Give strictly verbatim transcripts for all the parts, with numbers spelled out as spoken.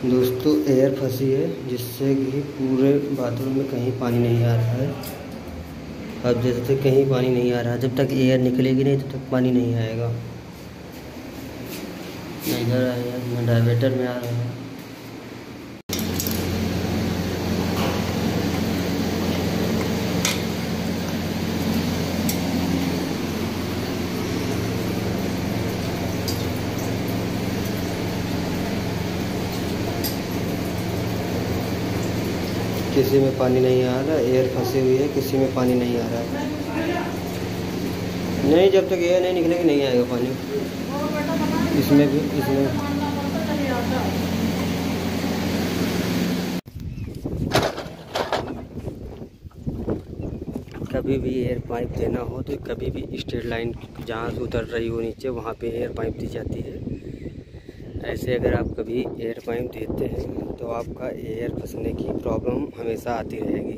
दोस्तों एयर फंसी है जिससे कि पूरे बाथरूम में कहीं पानी नहीं आ रहा है। अब जैसे कहीं पानी नहीं आ रहा, जब तक एयर निकलेगी नहीं तब तक पानी नहीं आएगा। ना इधर आया ना डायवर्टर में आ रहा है। किसी में पानी नहीं आ रहा, एयर फंसी हुई है, किसी में पानी नहीं आ रहा है। नहीं, जब तक एयर नहीं निकलेगी नहीं आएगा पानी। इसमें भी इसमें कभी भी एयर पाइप देना हो तो कभी भी स्ट्रेट लाइन जहाँ से उतर रही हो नीचे वहाँ पे एयर पाइप दी जाती है। ऐसे अगर आप कभी एयर पाइप देते हैं तो आपका एयर फंसने की प्रॉब्लम हमेशा आती रहेगी।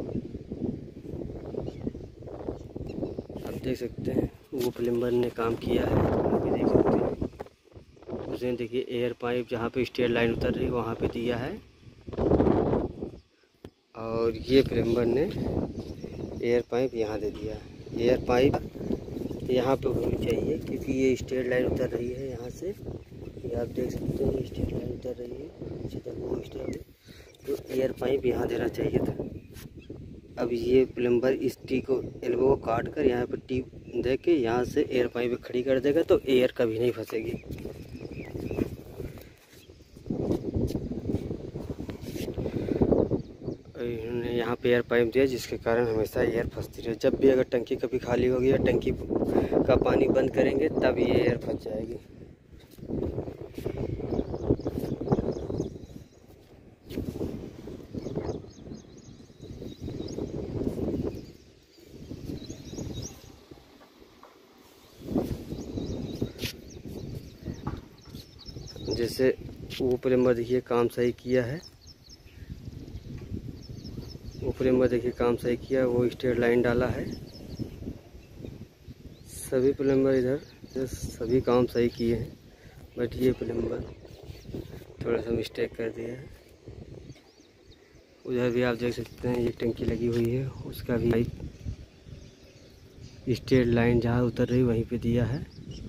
आप देख सकते हैं वो प्लम्बर ने काम किया है, आप भी देख सकते हैं। उसने देखिए एयर पाइप जहाँ पे स्ट्रेट लाइन उतर रही है वहाँ पे दिया है, और ये प्लम्बर ने एयर पाइप यहाँ दे दिया। एयर पाइप यहाँ पे होनी चाहिए क्योंकि ये स्ट्रेट लाइन उतर रही है यहाँ से। ये आप देख सकते हैं स्ट्रेट लाइन उतर रही है नीचे तक वो स्ट्रेट, तो एयर पाइप यहाँ देना चाहिए था। अब ये प्लम्बर इस टी को एल्बो को काट कर यहाँ पर टी दे के यहाँ से एयर पाइप खड़ी कर देगा तो एयर कभी नहीं फंसेगी। इन्होंने यहाँ पे एयर पाइप दिया जिसके कारण हमेशा एयर फंसती रहे। जब भी अगर टंकी कभी खाली होगी या टंकी का पानी बंद करेंगे तब ये एयर फंस जाएगी। जैसे वो प्लम्बर देखिए काम सही किया है, वो प्लम्बर देखिए काम सही किया, वो स्ट्रेट लाइन डाला है। सभी प्लम्बर इधर सभी काम सही किए हैं, बट ये प्लम्बर थोड़ा सा मिस्टेक कर दिया है। उधर भी आप देख सकते हैं ये टंकी लगी हुई है, उसका भी स्ट्रेट लाइन जहाँ उतर रही वहीं पे दिया है।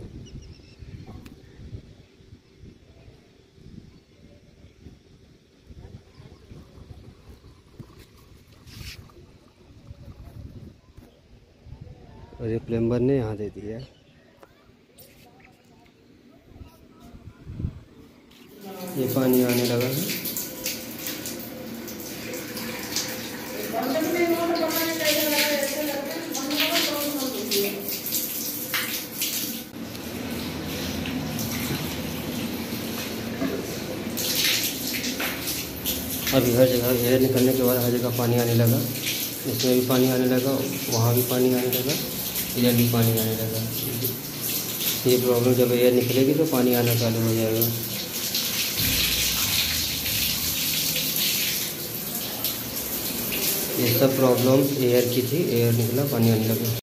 और ये प्लम्बर ने यहाँ दे दिया। ये पानी आने लगा है। अभी हर जगह एयर निकलने के बाद हर जगह पानी आने लगा। इसमें भी पानी आने लगा, वहाँ भी पानी आने लगा, इधर भी पानी आने लगा। ये प्रॉब्लम जब एयर निकलेगी तो पानी आना चालू हो जाएगा। ये सब प्रॉब्लम एयर की थी, एयर निकला पानी आने लगा।